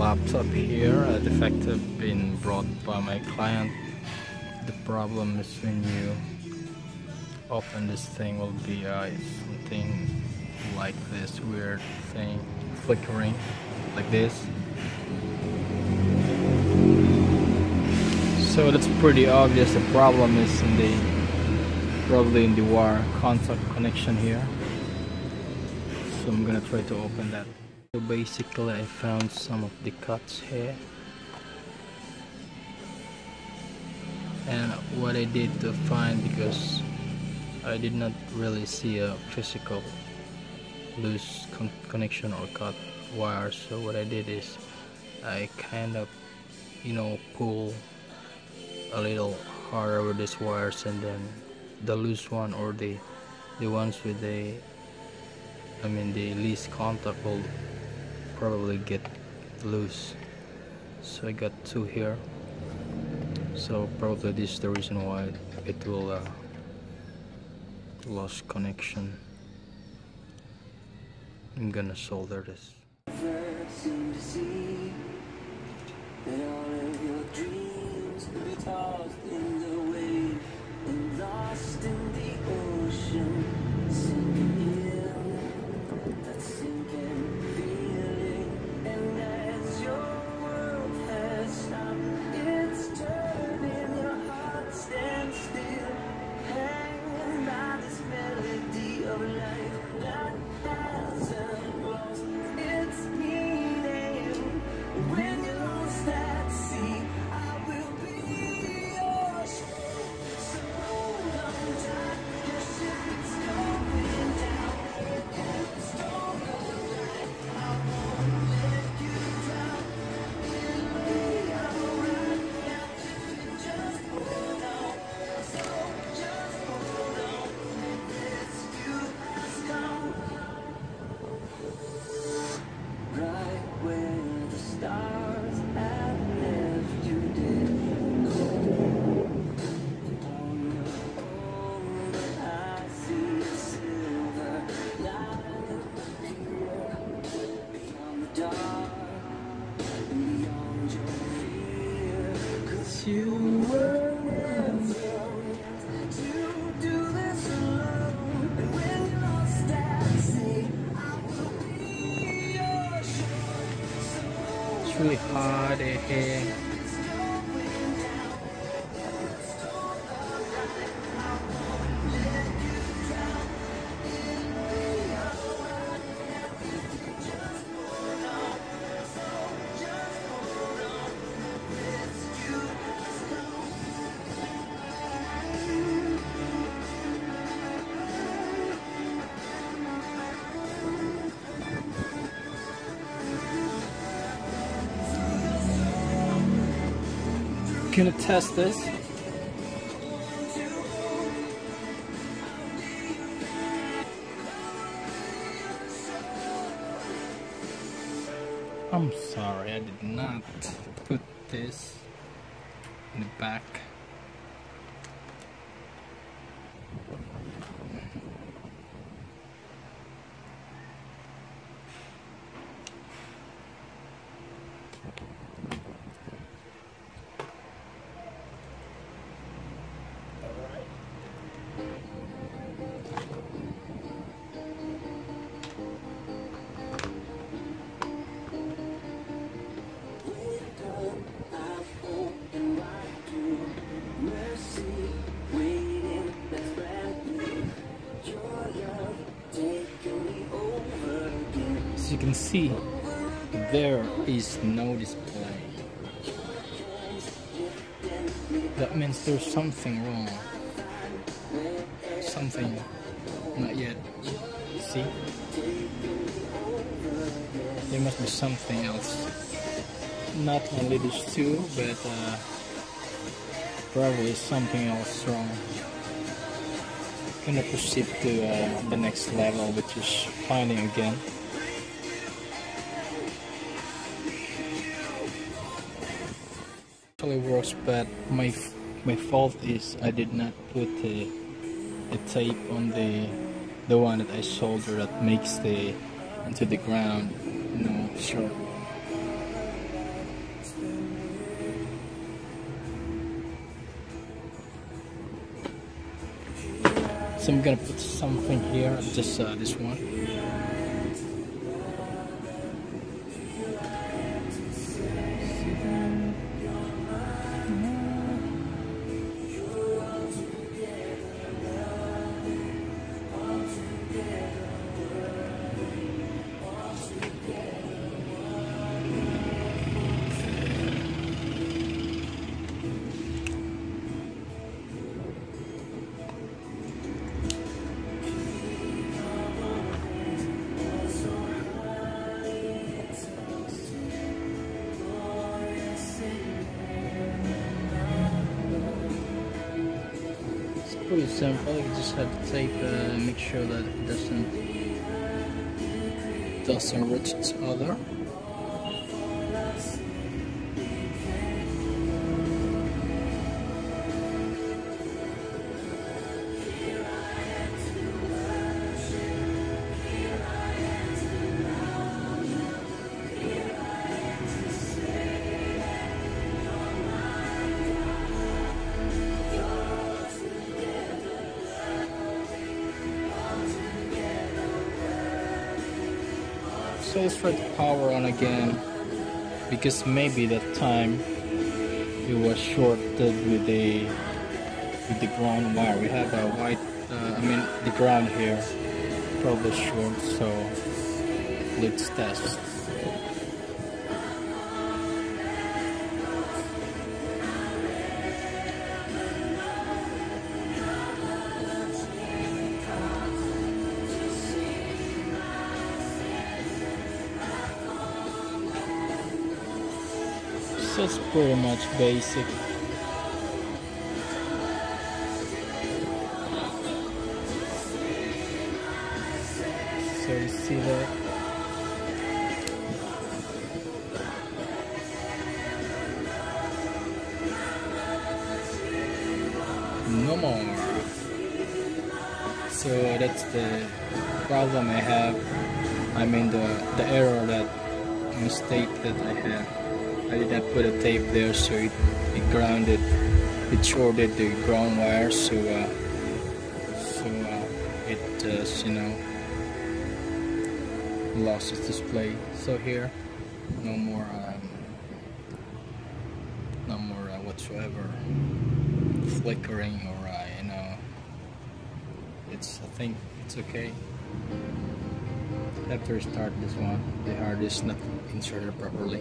laptop here, a defective been brought by my client. The problem is when you open this thing will be something like this weird thing flickering like this. So that's pretty obvious. The problem is probably in the wire contact connection here. So I'm gonna try to open that. So basically I found some of the cuts here, and what I did to find, because I did not really see a physical loose connection or cut wire, so what I did is I kind of pull a little harder with these wires, and then the loose one or the ones with the least contact will probably get loose. So I got two here, so probably this is the reason why it will lost connection. I'm gonna solder this. It's really hard here. Gonna test this. I'm sorry, I did not put this in the back. As you can see, there is no display. That means there's something wrong. Something not yet. See? There must be something else. Not only these two, but probably something else wrong. Gonna proceed to the next level, which is finding again. Actually works, but my fault is I did not put the tape on the one that I solder that makes the into the ground, short. So I'm gonna put something here, just this one. Pretty simple. You just have to tape, make sure that it doesn't reach each other. So let's try to power on again, because maybe that time it was shorted with the ground wire. We have a white, the ground here probably short, so let's test. So it's pretty much basic. So you see that? No more. So that's the problem I have. I mean the error, that mistake that I have. I did not put a tape there, so it grounded, it shorted the ground wire, so it just, lost its display. So here, no more whatsoever flickering, or I think it's okay. I have to restart this one. The hard disk not inserted properly.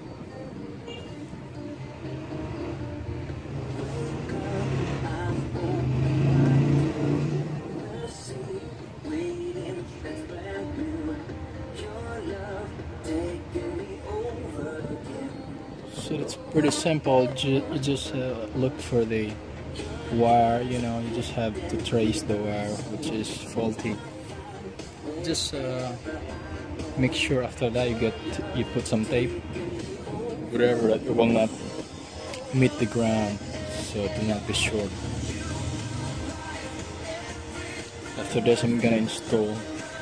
So it's pretty simple. You just look for the wire, you just have to trace the wire which is faulty. Just make sure after that you put some tape, whatever, that it will not meet the ground, so it will not be short. After this, I'm gonna install.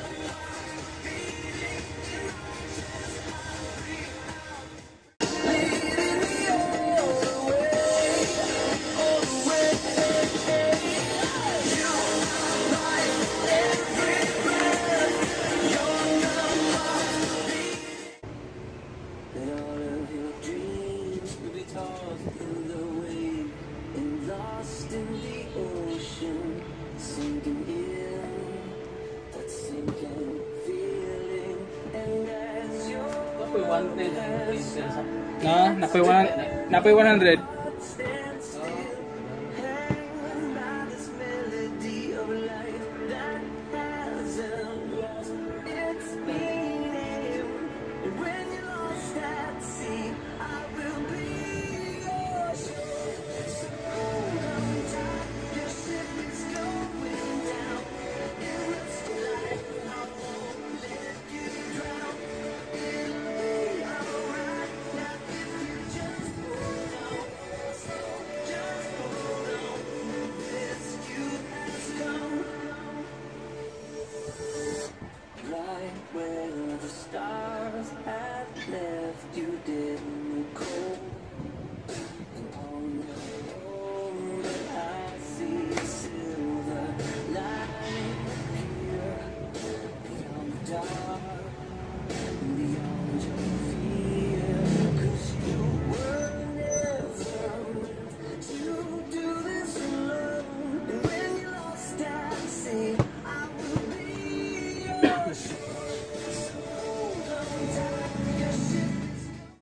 Napoy 100.